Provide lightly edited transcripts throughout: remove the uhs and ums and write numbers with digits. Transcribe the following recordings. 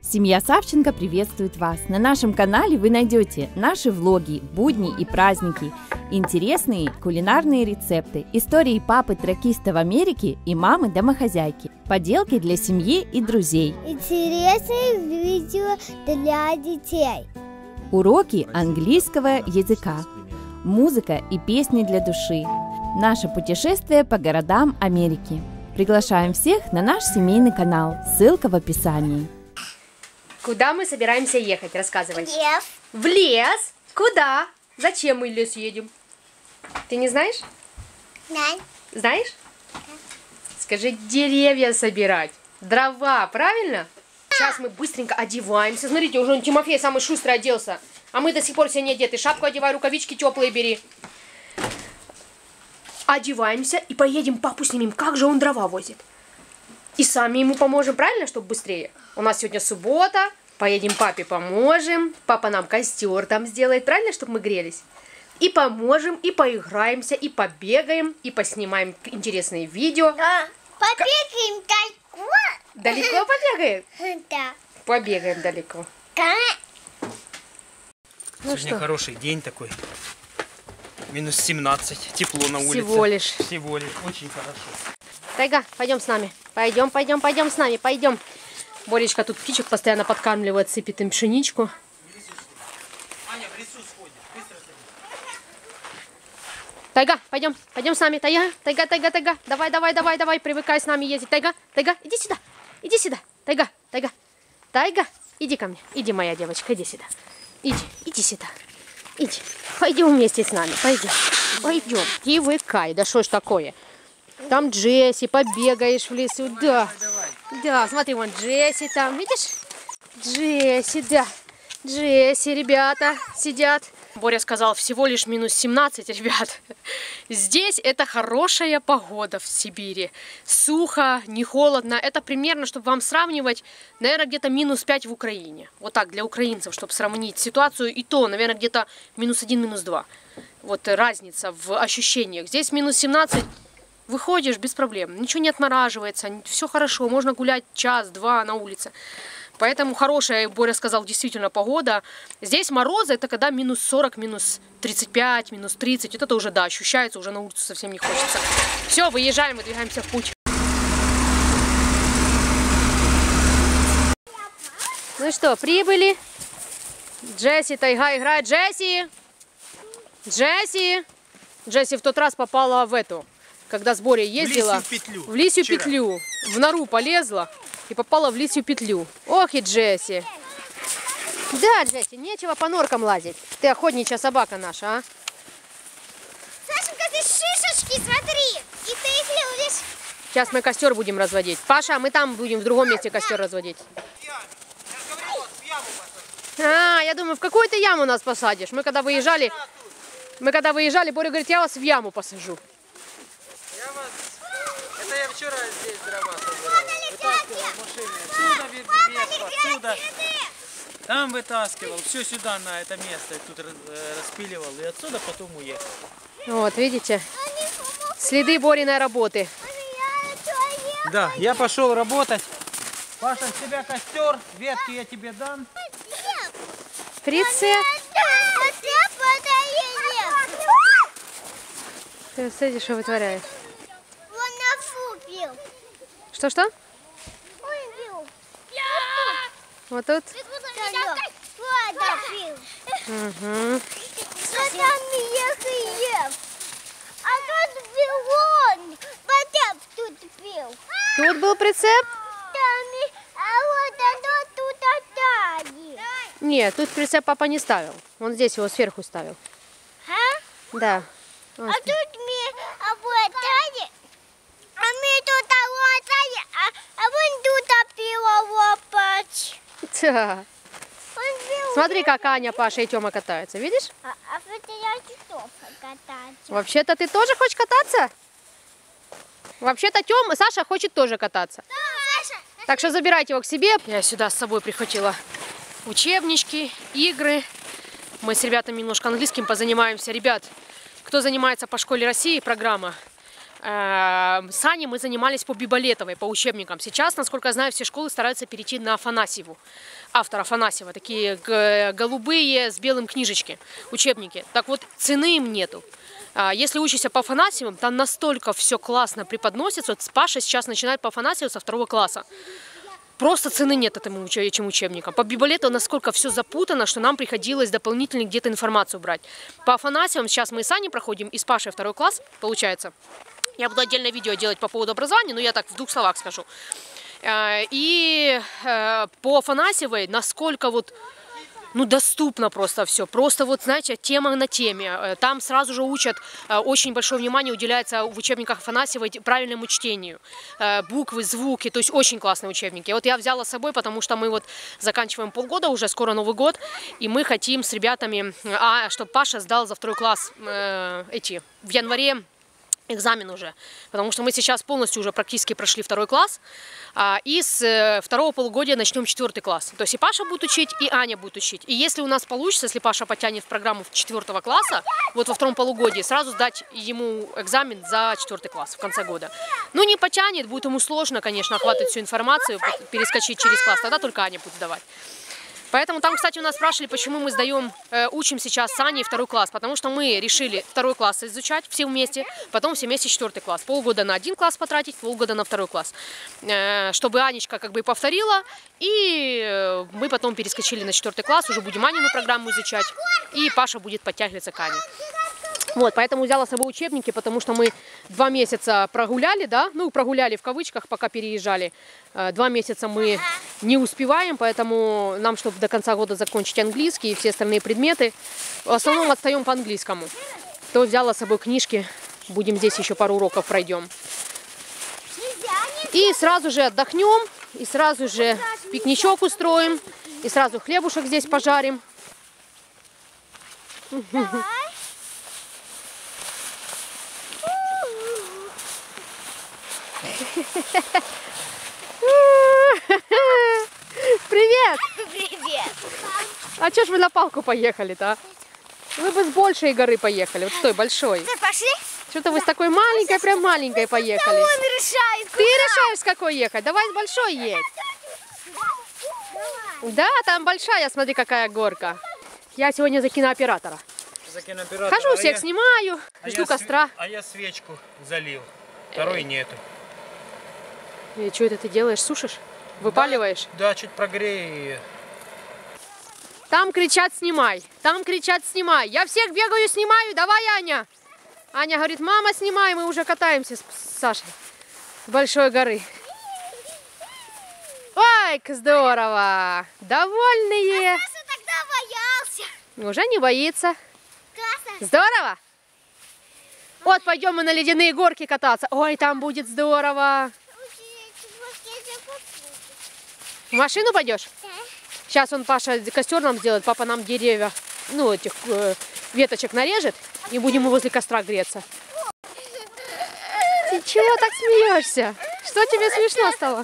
Семья Савченко приветствует вас! На нашем канале вы найдете наши влоги, будни и праздники, интересные кулинарные рецепты, истории папы-тракиста в Америке и мамы-домохозяйки, поделки для семьи и друзей, интересные видео для детей, уроки английского языка, музыка и песни для души, наше путешествие по городам Америки. Приглашаем всех на наш семейный канал, ссылка в описании. Куда мы собираемся ехать? Рассказывай. в лес. В лес? Куда? Зачем мы в лес едем? Ты не знаешь? Да. Знаешь? Скажи, деревья собирать. Дрова, правильно? Сейчас мы быстренько одеваемся. Смотрите, уже Тимофей самый шустрый оделся. А мы до сих пор все не одеты. Шапку одевай, рукавички теплые бери. Одеваемся и поедем папу снимем. Как же он дрова возит? И сами ему поможем, правильно, чтобы быстрее? У нас сегодня суббота, поедем папе поможем, папа нам костер там сделает, правильно, чтобы мы грелись? И поможем, и поиграемся, и побегаем, и поснимаем интересные видео. Да. Побегаем далеко. Далеко побегаем? Да. Побегаем далеко. Да. Ну Сегодня что? хороший день такой. Минус 17, тепло на улице. Всего лишь. Всего лишь, очень хорошо. Тайга, пойдем с нами. Пойдем с нами, пойдем. Боречка тут птичек постоянно подкармливает, сыпет им пшеничку. Аня, в лесу сходит, быстро сходи. Тайга, пойдем с нами. Тайга. Давай, привыкай с нами ездить. Тайга, иди сюда. Тайга, иди ко мне. Иди, моя девочка, иди сюда. Иди сюда. Иди. Пойдем вместе с нами, пойдем. Привыкай, да что ж такое? Там Джесси, побегаешь в лесу, да. Да, смотри, вон Джесси там, видишь? Джесси, да. Джесси, ребята, сидят. Боря сказал, всего лишь минус 17, ребят. Здесь это хорошая погода в Сибири. Сухо, не холодно. Это примерно, чтобы вам сравнивать, наверное, где-то минус 5 в Украине. Вот так, для украинцев, чтобы сравнить ситуацию. И то, наверное, где-то минус 1, минус 2. Вот разница в ощущениях. Здесь минус 17. Выходишь без проблем, ничего не отмораживается, все хорошо, можно гулять час-два на улице. Поэтому хорошая, Боря сказал, действительно погода. Здесь морозы, это когда минус 40, минус 35, минус 30. Вот это уже, да, ощущается, уже на улицу совсем не хочется. Все, выезжаем, выдвигаемся в путь. Ну что, прибыли. Джесси, Тайга играет. Джесси в тот раз попала в эту... Когда с Борей ездила, в лисью петлю, в нору полезла и попала в лисью петлю. Ох и Джесси. Да, Джесси, нечего по норкам лазить. Ты охотничья собака наша, а? Сашенька, ты шишечки, смотри. И ты их любишь. Сейчас мы костер будем разводить. Паша, мы там будем в другом месте костер разводить. А, я думаю, в какую-то яму нас посадишь. Мы когда выезжали, Боря говорит, я вас в яму посажу. Это я вчера здесь дрова собирал. Вытаскивал машины. Отсюда. Там вытаскивал. Все сюда, на это место. Тут распиливал. И отсюда потом уехал. Вот, видите? Следы Бориной работы. Да, я пошел работать. Паша, с тебя костер. Ветки я тебе дам. Прицеп. Ты смотри, что вытворяешь. Что? Вот тут? Угу. Тут был прицеп? Нет, тут прицеп папа не ставил. Он здесь его сверху ставил. Да. А тут мы обладали. А мы тут лопать, а вон тут пила лопать. Да. Смотри, как Аня, Паша и Тёма катаются, видишь? А это я готов кататься. Вообще-то ты тоже хочешь кататься? Вообще-то Саша хочет тоже кататься. Да, Саша. Так что забирайте его к себе. Я сюда с собой прихватила учебнички, игры. Мы с ребятами немножко английским позанимаемся. Ребят, кто занимается по школе России, программа, Сани мы занимались по Биболетовой, по учебникам. Сейчас, насколько я знаю, все школы стараются перейти на Афанасьеву. Автор Афанасьева. Такие голубые с белым книжечки, учебники. Так вот, цены им нету. Если учишься по Афанасьевым, там настолько все классно преподносится. Вот Паша сейчас начинает по Афанасьеву со 2 класса. Просто цены нет этому учебникам. По Биболетову насколько все запутано, что нам приходилось дополнительно где-то информацию брать. По Афанасьевым сейчас мы и Саней проходим, и с Пашей 2 класс, получается. Я буду отдельное видео делать по поводу образования, но я так в 2 словах скажу. И по Афанасьевой насколько вот, ну, доступно просто все. Просто вот, знаете, тема на теме. Там сразу же учат, очень большое внимание уделяется в учебниках Афанасьевой правильному чтению. Буквы, звуки, то есть очень классные учебники. Вот я взяла с собой, потому что мы вот заканчиваем полгода, уже скоро Новый год, и мы хотим с ребятами, чтобы Паша сдал за 2 класс в январе экзамен уже, потому что мы сейчас полностью уже практически прошли 2 класс, и с 2-го полугодия начнем 4 класс. То есть и Паша будет учить, и Аня будет учить. И если у нас получится, если Паша потянет в программу 4 класса, вот во 2-м полугодии, сразу сдать ему экзамен за 4 класс в конце года. Ну, не потянет, будет ему сложно, конечно, охватывать всю информацию, перескочить через класс, тогда только Аня будет сдавать. Поэтому там, кстати, у нас спрашивали, почему мы учим сейчас с Аней 2 класс. Потому что мы решили 2 класс изучать все вместе, потом все вместе 4 класс. Полгода на 1 класс потратить, полгода на 2 класс. Чтобы Анечка как бы повторила, и мы потом перескочили на 4 класс, уже будем Анину программу изучать, и Паша будет подтягиваться к Ане. Вот, поэтому взяла с собой учебники, потому что мы 2 месяца прогуляли, да, ну, прогуляли в кавычках, пока переезжали. 2 месяца мы не успеваем, поэтому нам, чтобы до конца года закончить английский и все остальные предметы, в основном отстаем по английскому. То взяла с собой книжки, будем здесь еще пару уроков пройдем. И сразу же отдохнем, и сразу же пикничок устроим, и сразу хлебушек здесь пожарим. Привет! Привет! А чё ж вы на палку поехали-то? Вы бы с большей горы поехали, вот с той большой. Ты пошли? Что-то вы с такой маленькой, прям маленькой поехали. Он решает, Ты решаешь, с какой ехать? Давай с большой едь. Да, там большая, смотри, какая горка. Я сегодня за кинооператора. Хожу, всех снимаю, жду костра. А я свечку залил, второй нету. И что это ты делаешь? Сушишь? Выпаливаешь? Да, чуть прогрею ее. Там кричат «снимай», там кричат «снимай». Я всех бегаю, снимаю, давай, Аня. Аня говорит: мама, снимай, мы уже катаемся с Сашей с большой горы. Ой, как здорово! Довольные. Саша тогда боялся. Уже не боится. Классно. Здорово? Вот, пойдем мы на ледяные горки кататься. Ой, там будет здорово. В машину пойдешь? Да. Сейчас он, Паша, костер нам сделает, папа нам деревья, ну, этих веточек нарежет, и будем мы возле костра греться. Ты чего так смеешься? Что тебе смешно стало?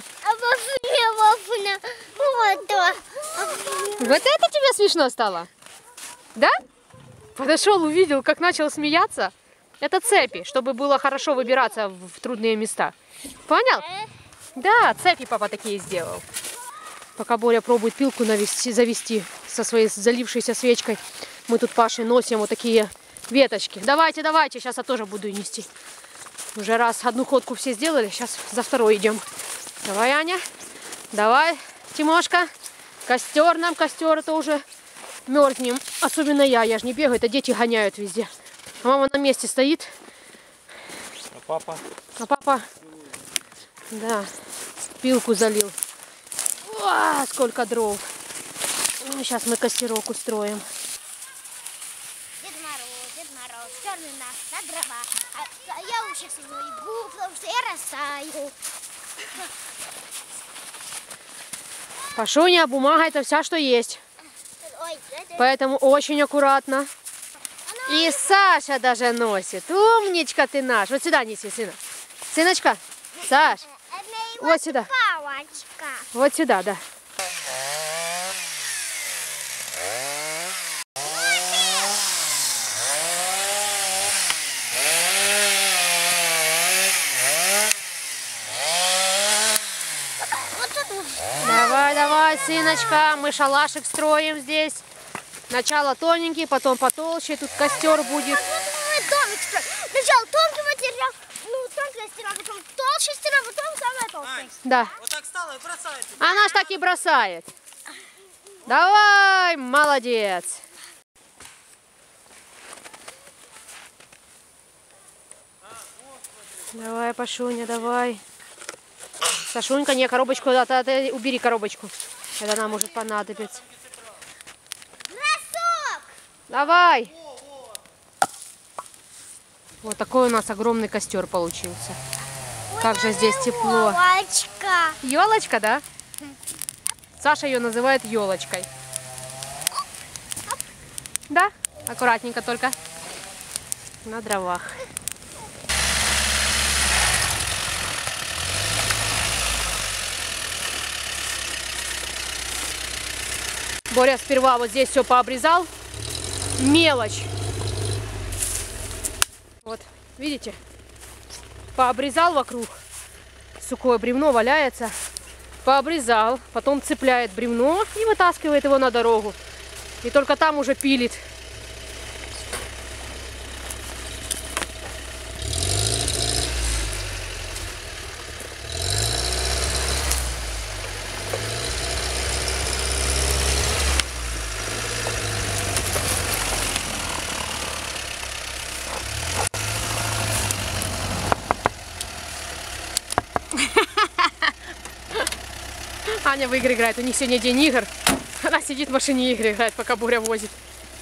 Вот это тебе смешно стало? Да? Подошел, увидел, как начал смеяться. Это цепи, чтобы было хорошо выбираться в трудные места. Понял? Да, цепи папа такие сделал. Пока Боря пробует пилку завести со своей залившейся свечкой, мы тут Пашей носим вот такие веточки. Давайте, давайте, сейчас я тоже буду нести. Уже раз одну ходку все сделали, сейчас за второй идем. Давай, Аня, давай, Тимошка. Костер нам, костер, это уже мерзнем. Особенно я же не бегаю, это дети гоняют везде. А мама на месте стоит. А папа? А папа, да, пилку залил. О, сколько дров. Ну, сейчас мы костерок устроим. Дед Мороз, черный на дрова. А я уже сегодня иду, потому что я растаю. Пашуня, бумага это вся, что есть. Ой, Поэтому очень аккуратно. И Саша даже носит. Умничка ты наш. Вот сюда неси, сына. Сыночка, Саш, вот сюда. палочка. Вот сюда, да. Сыночка, мы шалашик строим здесь. Сначала тоненький, потом потолще. Тут костер будет. Вот мы домик строим. Сначала тонкий материал, ну тонкая стена, потом толще стена, потом самая толстая. Да. Вот так стала и бросает. Она ж так и бросает. Давай, молодец. Давай, Пашуня, давай. Сашунька, не, коробочку, ты убери коробочку. Это нам может понадобиться. Бросок! Давай. Вот такой у нас огромный костер получился. Как же здесь тепло. Елочка. Елочка, да? Саша ее называет елочкой. Да? Аккуратненько только. На дровах. Боря сперва вот здесь все пообрезал. Мелочь. Вот, видите? Пообрезал вокруг. Сухое бревно валяется. Пообрезал, потом цепляет бревно и вытаскивает его на дорогу. И только там уже пилит. Аня в игры играет, у них сегодня день игр. Она сидит в машине игры играет, пока Боря возит.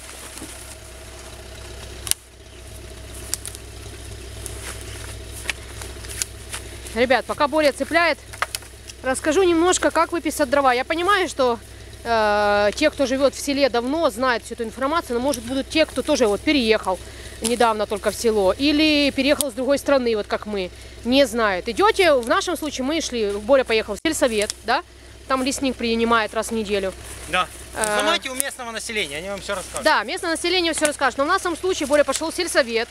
Ребят, пока Боря цепляет, расскажу немножко, как выписать дрова. Я понимаю, что те, кто живет в селе давно, знают всю эту информацию, но может будут те, кто тоже вот переехал недавно только в село или переехал с другой страны, вот как мы, не знают. Идете, в нашем случае мы шли, Боря поехал в сельсовет, да? Там лесник принимает раз в неделю. Да. Узнавайте у местного населения, они вам все расскажут. Да, местное население все расскажет. Но в нашем случае Боря пошел в сельсовет,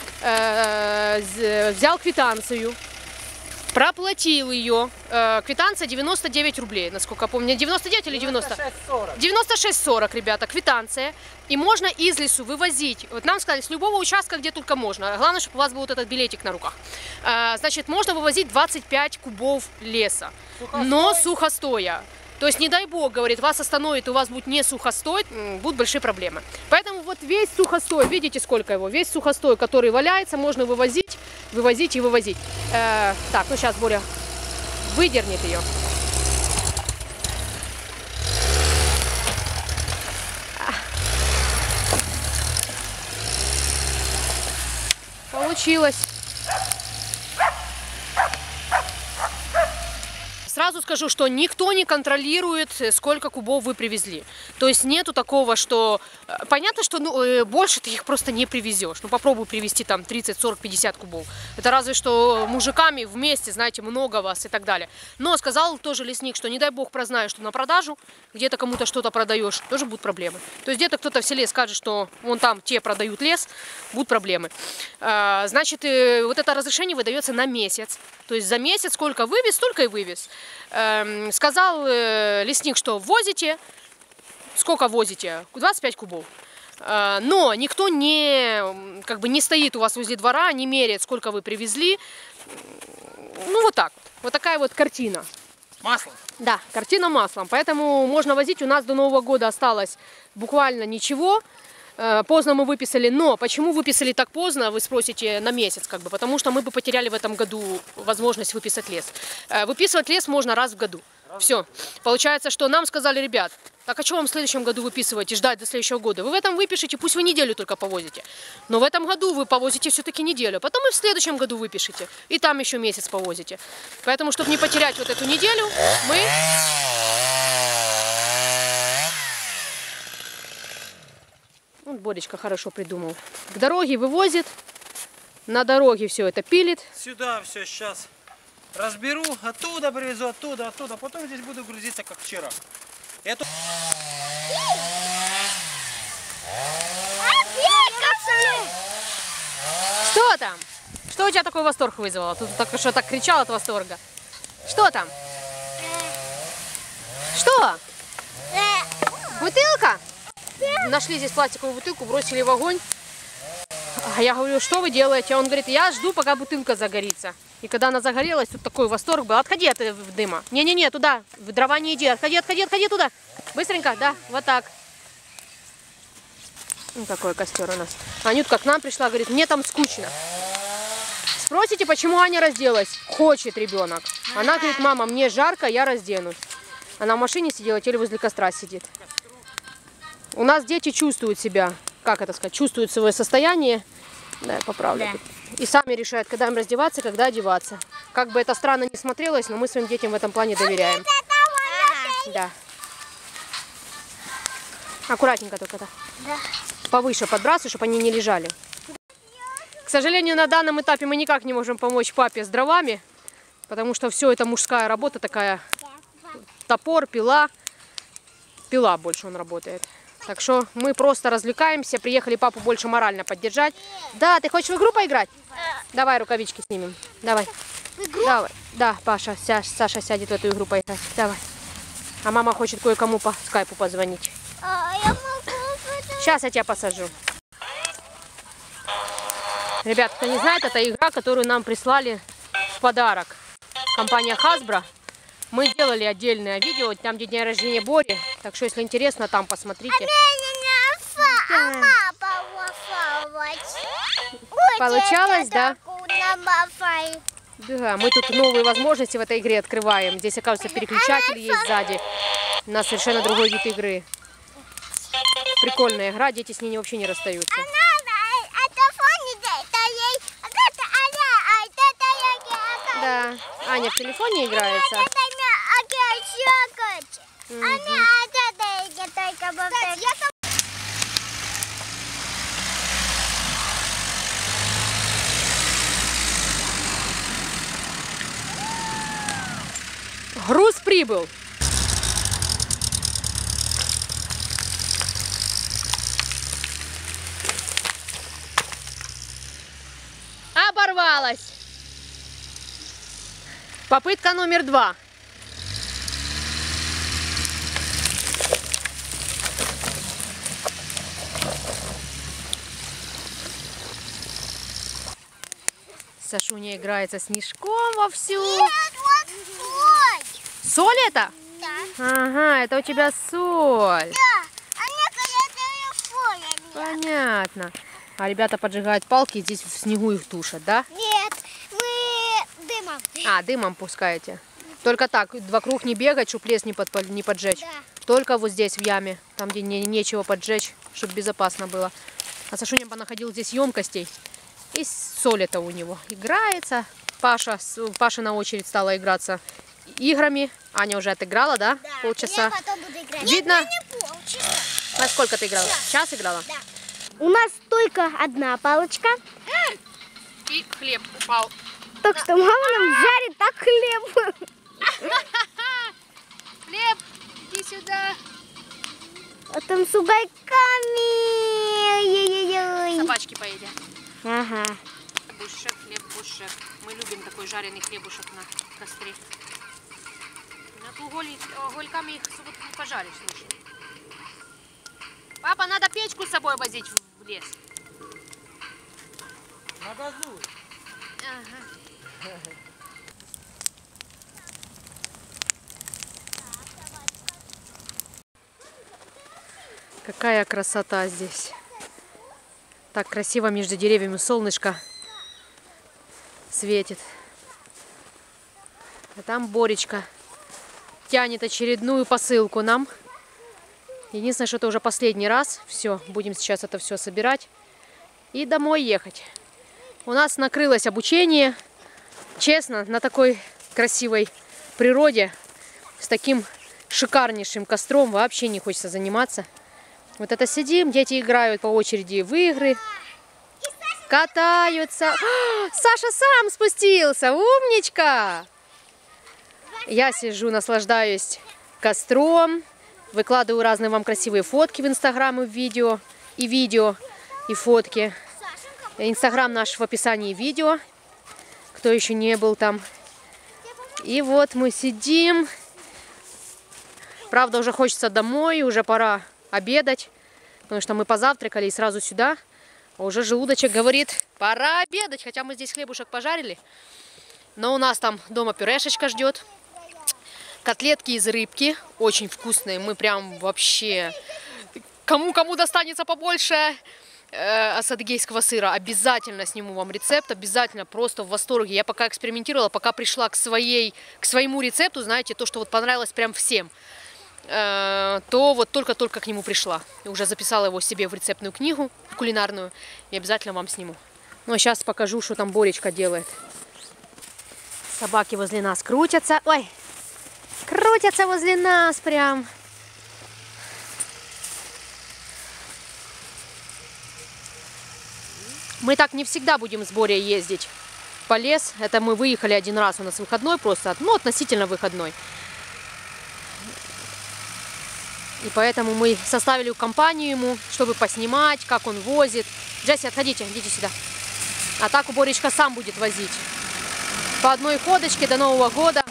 взял квитанцию, проплатил ее. Квитанция 99 рублей, насколько я помню. 99 или 90? 96,40. 96,40, ребята, квитанция. И можно из лесу вывозить. Вот нам сказали, с любого участка, где только можно. Главное, чтобы у вас был вот этот билетик на руках. Значит, можно вывозить 25 кубов леса. Сухостой? Но сухостоя. То есть, не дай бог, говорит, вас остановит, и у вас будет не сухостой, будут большие проблемы. Поэтому вот весь сухостой, видите, сколько его, весь сухостой, который валяется, можно вывозить, вывозить и вывозить. Так, ну сейчас Боря выдернет ее. Получилось. Сразу скажу, что никто не контролирует, сколько кубов вы привезли. То есть нету такого, что... Понятно, что больше ты их просто не привезешь. Ну попробуй привезти там 30, 40, 50 кубов. Это разве что мужиками вместе, знаете, много вас и так далее. Но сказал тоже лесник, что не дай бог прознаю, что на продажу, где-то кому-то что-то продаешь, тоже будут проблемы. То есть где-то кто-то в селе скажет, что вон там те продают лес, будут проблемы. Значит, вот это разрешение выдается на месяц. То есть за месяц сколько вывез, столько и вывез. Сказал лесник, что возите, сколько возите? 25 кубов. Но никто не стоит у вас возле двора, не меряет, сколько вы привезли. Ну вот так вот. Вот такая вот картина. Масло? Да, картина маслом. Поэтому можно возить. У нас до Нового года осталось буквально ничего. Поздно мы выписали, но почему выписали так поздно, вы спросите, на месяц как бы, потому что мы бы потеряли в этом году возможность выписать лес. Выписывать лес можно раз в году. Все. Получается, что нам сказали, ребят, так а что вам в следующем году выписывать и ждать до следующего года? Вы в этом выпишите, пусть вы неделю только повозите. Но в этом году вы повозите все-таки неделю, потом и в следующем году выпишите. И там еще месяц повозите. Поэтому, чтобы не потерять вот эту неделю, мы... Вот Боречка хорошо придумал. К дороге вывозит, на дороге все это пилит. Сюда все сейчас разберу, оттуда привезу, оттуда. Потом здесь буду грузиться, как вчера. Эту... Что там? Что у тебя такой восторг вызвало? Тут только что так кричал от восторга. Что там? Что? Бутылка? Нашли здесь пластиковую бутылку, бросили в огонь. А я говорю, что вы делаете? Он говорит, я жду, пока бутылка загорится. И когда она загорелась, тут такой восторг был. Отходи от дыма. Не-не-не, туда, в дрова не иди. Отходи, отходи, отходи туда. Быстренько, да, вот так. Ну, такой костер у нас. Анютка к нам пришла, говорит, мне там скучно. Спросите, почему Аня разделась? Хочет ребенок. Она говорит, мама, мне жарко, я разденусь. Она в машине сидела, теле возле костра сидит. У нас дети чувствуют себя, как это сказать, чувствуют свое состояние. Да, я поправлю. Да. И сами решают, когда им раздеваться, когда одеваться. Как бы это странно не смотрелось, но мы своим детям в этом плане доверяем. Да. Аккуратненько только так. Да. Повыше подбрасывай, чтобы они не лежали. К сожалению, на данном этапе мы никак не можем помочь папе с дровами, потому что все это мужская работа такая. Топор, пила. Пила больше он работает. Так что мы просто развлекаемся. Приехали папу больше морально поддержать. Да, ты хочешь в игру поиграть? Давай рукавички снимем. Давай. Давай. Да, Паша, Саша сядет в эту игру поиграть. Давай. А мама хочет кое-кому по скайпу позвонить. Сейчас я тебя посажу. Ребят, кто не знает, это игра, которую нам прислали в подарок. Компания Hasbro. Мы делали отдельное видео, там где день рождения Бори. Так что, если интересно, там посмотрите. Получалось, да? Да, мы тут новые возможности в этой игре открываем. Здесь, оказывается, переключатель есть сзади. У нас совершенно другой вид игры. Прикольная игра, дети с ней вообще не расстаются. Да, Аня в телефоне играется. Груз прибыл. Оборвалась. Попытка номер 2. Сашуня играется снежком вовсю. Нет, вот соль. Соль это? Да. Ага, это у тебя соль. Да, а некоторые соль. Понятно. А ребята поджигают палки и здесь в снегу их тушат, да? Нет, мы дымом. А, дымом пускаете. Только так, вокруг не бегать, чтобы лес не поджечь. Да. Только вот здесь, в яме, там, где нечего поджечь, чтобы безопасно было. А Сашуня понаходил здесь емкостей. И соль это у него. Играется. Паша на очередь стала играться играми. Аня уже отыграла, да? Да. Полчаса. Я потом буду играть. Видно? Нет, не полчаса. А сколько ты играла? Час играла? Да. У нас только одна палочка. И хлеб упал. Так что мама нам жарит так хлеб. Хлеб, иди сюда. А там с угольками. Ой-ой-ой. Собачки поедят. Ага. Бушек, хлеб, бушек. Мы любим такой жареный хлебушек на костре. Угольками их не пожаришь, слушай. Папа, надо печку с собой возить в лес. На газу. Ага. Какая красота здесь. Так красиво между деревьями солнышко светит. А там Боречка тянет очередную посылку нам. Единственное, что это уже последний раз. Все, будем сейчас это все собирать и домой ехать. У нас накрылось обучение. Честно, на такой красивой природе, с таким шикарнейшим костром вообще не хочется заниматься. Вот это сидим, дети играют по очереди в игры, катаются. Саша сам спустился, умничка! Я сижу, наслаждаюсь костром, выкладываю разные вам красивые фотки в Инстаграм и в видео, и фотки. Инстаграм наш в описании видео, кто еще не был там. И вот мы сидим. Правда, уже хочется домой, уже пора обедать, потому что мы позавтракали и сразу сюда. А уже желудочек говорит, пора обедать, хотя мы здесь хлебушек пожарили. Но у нас там дома пюрешечка ждет. Котлетки из рыбки, очень вкусные, мы прям вообще... Кому достанется побольше асадыгейского сыра, обязательно сниму вам рецепт, обязательно, просто в восторге. Я пока экспериментировала, пока пришла к своему рецепту, знаете, то, что вот понравилось прям всем, то вот только-только к нему пришла. И уже записала его себе в рецептную книгу, в кулинарную, и обязательно вам сниму. Ну а сейчас покажу, что там Боречка делает. Собаки возле нас крутятся, ой, крутятся возле нас прям. Мы так не всегда будем с Борей ездить по лес. Это мы выехали один раз, у нас выходной просто, ну, относительно выходной. И поэтому мы составили компанию ему, чтобы поснимать, как он возит. Джесси, отходите, идите сюда. А так у Боречка сам будет возить. По одной ходочке до Нового года.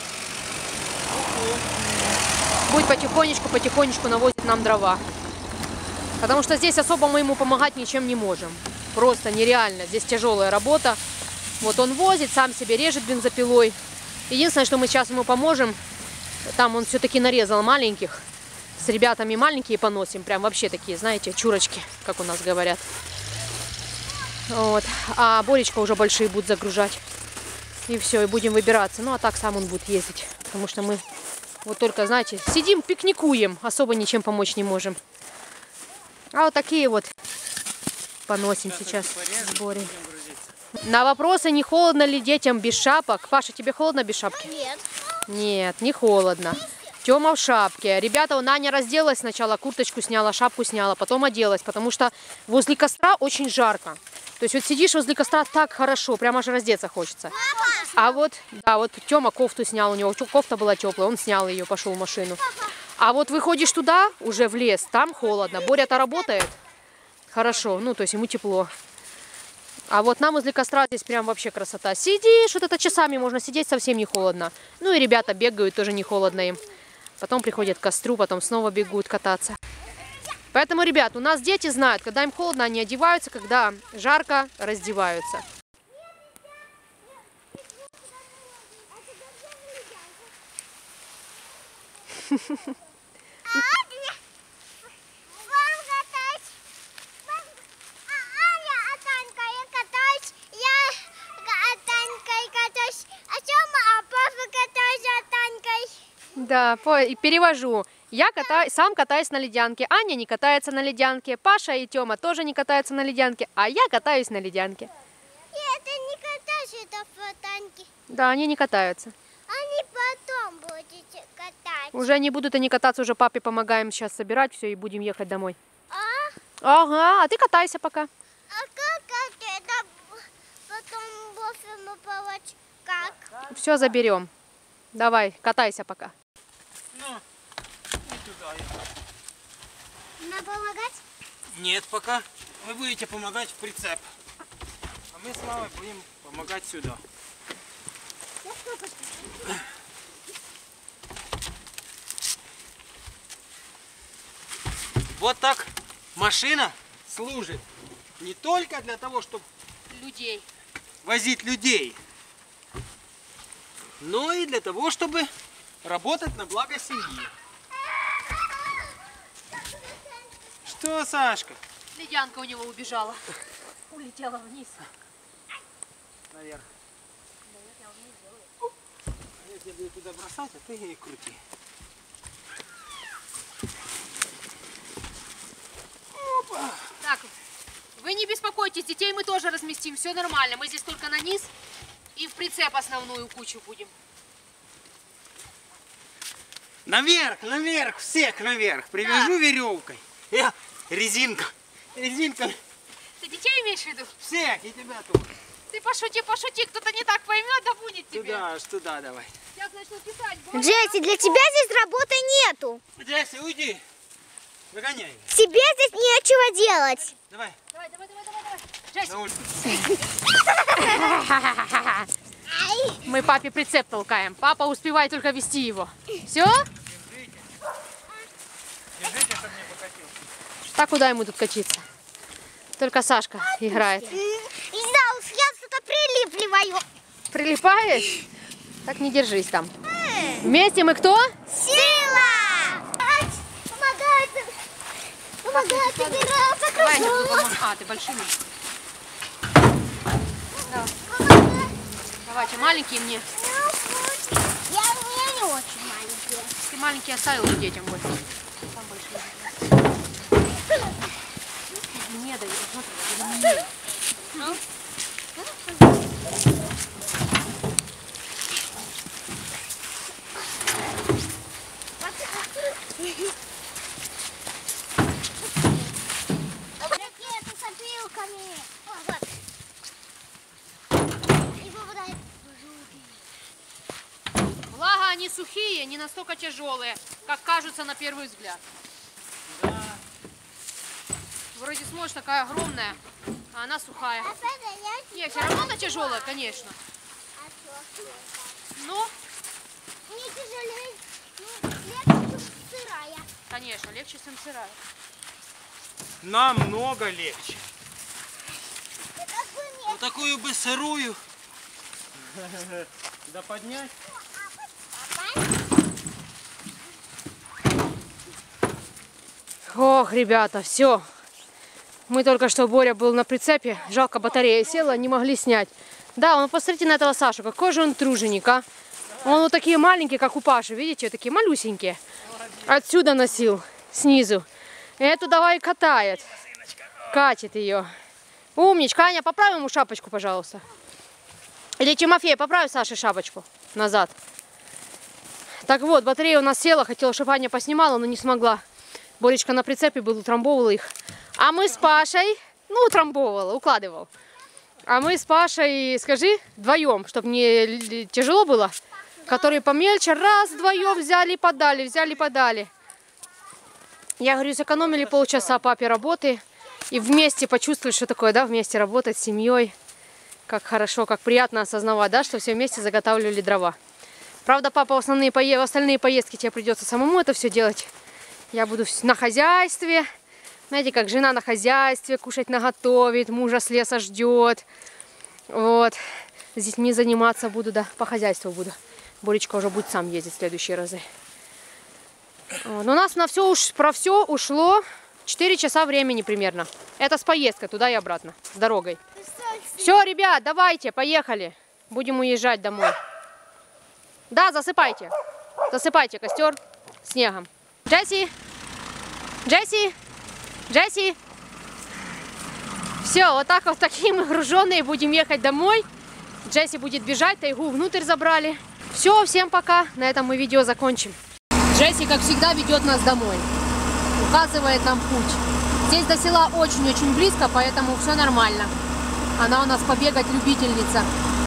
Будет потихонечку навозить нам дрова. Потому что здесь особо мы ему помогать ничем не можем. Просто нереально. Здесь тяжелая работа. Вот он возит, сам себе режет бензопилой. Единственное, что мы сейчас ему поможем, там он все-таки нарезал маленьких. С ребятами маленькие поносим. Прям вообще такие, знаете, чурочки, как у нас говорят. Вот. А Боречка уже большие будут загружать. И все, и будем выбираться. Ну, а так сам он будет ездить. Потому что мы вот только, знаете, сидим, пикникуем. Особо ничем помочь не можем. А вот такие вот поносим сейчас с Борей. На вопросы, не холодно ли детям без шапок. Паша, тебе холодно без шапки? Нет. Нет, не холодно. Тёма в шапке. Ребята, Аня разделась сначала, курточку сняла, шапку сняла, потом оделась, потому что возле костра очень жарко. То есть вот сидишь возле костра так хорошо, прямо аж раздеться хочется. А вот, да, вот Тёма кофту снял, у него кофта была теплая, он снял ее, пошел в машину. А вот выходишь туда, уже в лес, там холодно. Боря-то работает хорошо, ну то есть ему тепло. А вот нам возле костра здесь прям вообще красота. Сидишь, вот это часами можно сидеть, совсем не холодно. Ну и ребята бегают, тоже не холодно им. Потом приходят к костру, потом снова бегут кататься. Поэтому, ребят, у нас дети знают, когда им холодно, они одеваются, когда жарко, раздеваются. Да, перевожу. Я сам катаюсь на ледянке, Аня не катается на ледянке, Паша и Тёма тоже не катаются на ледянке, а я катаюсь на ледянке. Нет, ты не катаешься в танке. Да, они не катаются. Они потом будете катать. Уже не будут они кататься, уже папе помогаем сейчас собирать все и будем ехать домой. Ага, а ты катайся пока. А как это потом будем плавать? Как? Все заберем. Давай, катайся пока. Ну, и туда. Надо помогать? Нет, пока. Вы будете помогать в прицеп. А мы с мамой будем помогать сюда. Вот так машина служит не только для того, чтобы Людей. возить людей, но и для того, чтобы работать на благо семьи. Что, Сашка? Ледянка у него убежала. Улетела вниз. Наверх. Я тебя буду туда бросать, а ты ее крути. Опа. Так, вы не беспокойтесь, детей мы тоже разместим, все нормально. Мы здесь только на низ и в прицеп основную кучу будем. Наверх, наверх, всех наверх. Привяжу веревкой. Резинка. Резинка. Ты детей имеешь в виду? Всех, и тебя тоже. Ты пошути, кто-то не так поймет, да будет тебе. Туда, аж туда давай. Я начну писать. Джесси, для тебя здесь работы нету. Джесси, уйди. Выгоняй. Тебе здесь нечего делать. Давай. Давай. Джесси. На улицу. Мы папе прицеп толкаем. Папа успевает только вести его. Все? Держите, чтобы не покатить. Так куда ему тут катиться? Только Сашка играет. Да уж, я что-то прилипливаю. Прилипаешь? Так не держись там. Вместе мы кто? Сила! Помогает собираться. Давай я буду помогать. А, ты большими? Давай. Давайте, маленькие мне. Я не очень маленькие. Ты маленькие оставил детям больше. Там большие. Мне дают, смотри. Ракеты с опилками. И попадает в жуки. Благо они сухие, не настолько тяжелые, как кажутся на первый взгляд. Да. Вроде смочь такая огромная, а она сухая. А это я... Не, все равно она тяжелая, конечно. А что? Но, Не тяжелее. Ну, легче, чем сырая. конечно, легче, чем сырая. Намного легче. Как бы нет. Вот такую бы сырую. Да поднять. Ох, ребята, все. Мы только что, Боря был на прицепе, жалко, батарея села, не могли снять. Да, он, посмотрите на этого Сашу, какой же он труженик, а. Он вот такие маленькие, как у Паши, видите, такие малюсенькие. Отсюда носил, снизу. Эту давай катает, катит ее. Умничка, Аня, поправь ему шапочку, пожалуйста. Или Тимофей, поправь Саше шапочку назад. Так вот, батарея у нас села, хотела, чтобы Аня поснимала, но не смогла. Боречка на прицепе был, утрамбовывал их. А мы с Пашей, ну, утрамбовывала, укладывал. А мы с Пашей, скажи, вдвоем, чтобы не тяжело было. Которые помельче, раз, вдвоем взяли и подали, взяли и подали. Я говорю, сэкономили полчаса папе работы. И вместе почувствовали, что такое, да, вместе работать с семьей. Как хорошо, как приятно осознавать, да, что все вместе заготавливали дрова. Правда, папа, в остальные поездки тебе придется самому это все делать. Я буду на хозяйстве. Знаете, как жена на хозяйстве, кушать наготовит, мужа с леса ждет. Вот. С детьми заниматься буду, да, по хозяйству буду. Боречка уже будет сам ездить в следующие разы. Вот. Но у нас на все, про все ушло 4 часа времени примерно. Это с поездкой туда и обратно, с дорогой. Все, ребят, давайте, поехали. Будем уезжать домой. Да, засыпайте. Засыпайте костер снегом. Джесси! Джесси! Джесси! Все, вот так вот такие мы груженные будем ехать домой. Джесси будет бежать, тайгу внутрь забрали. Все, всем пока. На этом мы видео закончим. Джесси, как всегда, ведет нас домой. Указывает нам путь. Здесь до села очень-очень близко, поэтому все нормально. Она у нас побегать любительница.